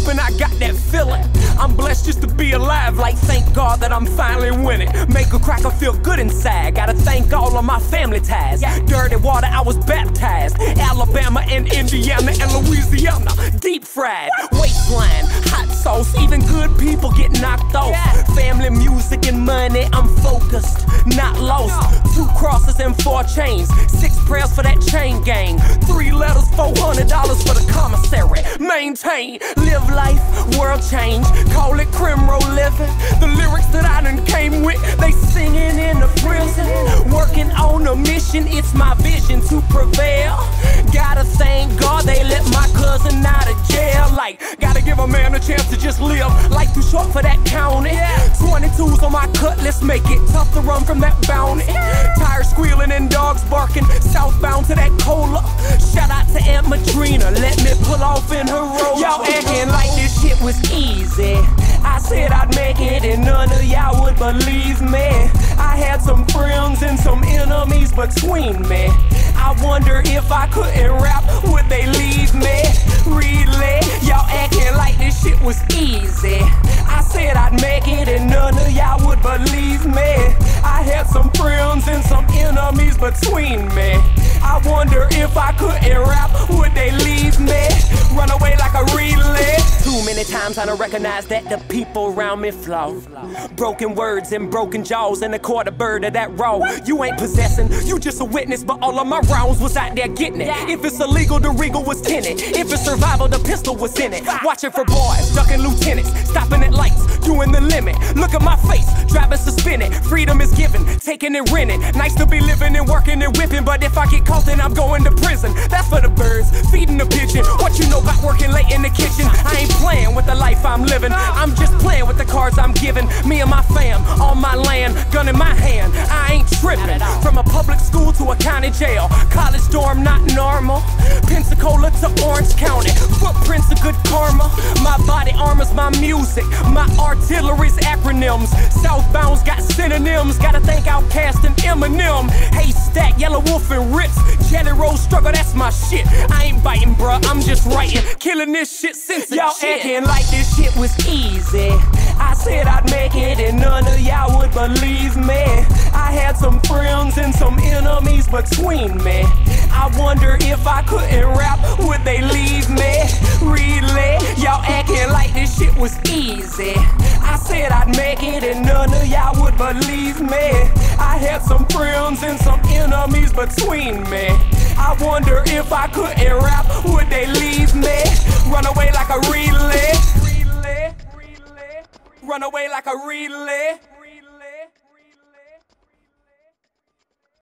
and I got that feeling. I'm blessed just to be alive, like thank God that I'm finally winning. Make a cracker feel good inside, gotta thank all of my family ties. Dirty water, I was baptized. Alabama and Indiana and Louisiana, deep fried. Waistline, hot sauce, even good people get knocked off. Family, music, and money, I'm focused, not lost. 2 crosses and 4 chains, 6 prayers for that chain gang. 3 letters, $400 for the commissary. Maintain, live life, world change. Call it Cremro living. The lyrics that I done came with, they singing in the prison. Working on a mission, it's my vision to prevail. Gotta thank God they let my cousin out of jail. Like, gotta give a man a chance to just live. Life too short for that county. 22s on my cutlass, make it tough to run from that bounty. Tires squealing and dogs barking, southbound to that cola. Shout out to Aunt Madrina, let me pull off in her robe. Y'all acting like this shit was easy. I said I'd make it and none of y'all would believe me. I had some friends and some enemies between me. I wonder if I couldn't rap, would they leave me? Really? Y'all acting like this shit was easy. I said I'd make it and none of y'all would believe me. I had some friends and some enemies between me. I wonder if I couldn't rap, would they leave me? Run away like a relay. Too many times I don't recognize that the people around me flow. Broken words and broken jaws and a quarter bird of that raw. You ain't possessing, you just a witness, but all of my rounds was out there getting it. If it's illegal, the regal was tinted. If it's survival, the pistol was in it. Watching for boys, ducking lieutenants, stopping at lights, doing the limit. Look at my face, driving suspended. Freedom is given, taking and renting. Nice to be living and working and whipping, but if I get caught, then I'm going to prison. That's for the birds, feeding the pigeon. What you know about working late in the kitchen? I ain't playing with the life I'm living. I'm just playing with the cards I'm given. Me and my fam, on my land, gun in my hand. I ain't tripping. From a public school to a county jail, college dorm not normal. Pensacola to Orange County, footprints of good karma. My body armor's my music, my artillery's acronyms. Southbound's got synonyms. Gotta thank Outkast and Eminem. Haystack, Yellow Wolf and Ritz. Jelly Roll struggle, that's my shit. I ain't biting, bruh, I'm just writing. Killing this shit since y'all acting like this shit was easy. I said I'd make it and none of y'all would believe me. I had some friends and some enemies between me. I wonder if I couldn't rap, would they leave me? Really? Y'all acting like this shit was easy. I said I'd make it and none of y'all would believe me. I had some friends and some enemies between me. I wonder if I couldn't rap, would they leave me? Run away like a relay. Run away like a relay.